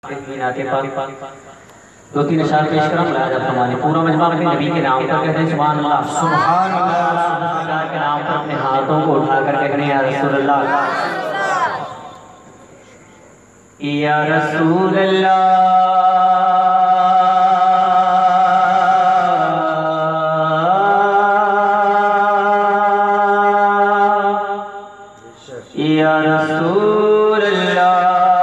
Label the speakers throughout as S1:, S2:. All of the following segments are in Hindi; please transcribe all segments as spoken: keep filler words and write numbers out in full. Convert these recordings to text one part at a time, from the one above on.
S1: दो तीन अशार पेश करम लाजब हमारे पूरा मजमा अपने नबी के नाम पर कहते हैं सुभान अल्लाह सुभान अल्लाह सरकार के नाम पर अपने हाथों को उठाकर कहते हैं या रसूल अल्लाह या रसूल अल्लाह या रसूल अल्लाह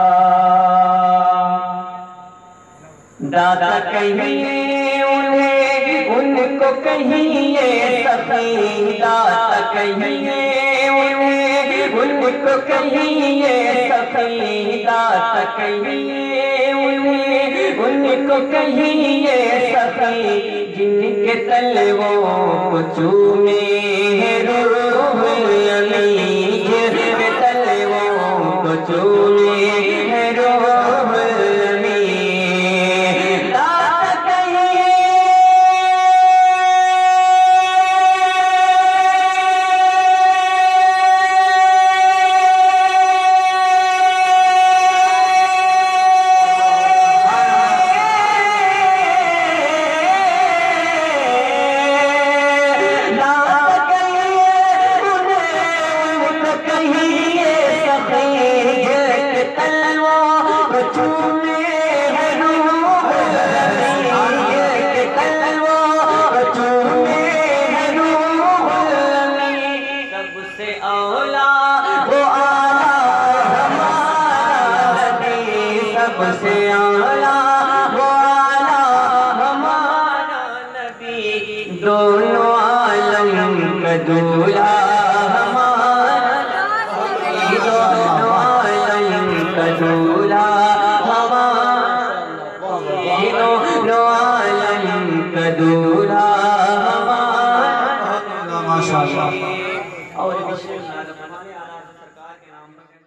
S1: दादा कहिए उन्हें उनको कहिए सखी दादा कहिए उन्हें उनको कहिए सखी दादा कहिए उन्हें उनको कहिए सखी जिनके तलवों को चूमे रूह अली जिनके तलवों को चूमे रूह दोनों आलम का दूल्हा हमारा दोनों आलम का दूल्हा हमारा दोनों आलम का दूल्हा हमारा माशाअल्लाह और सरकार के नाम पर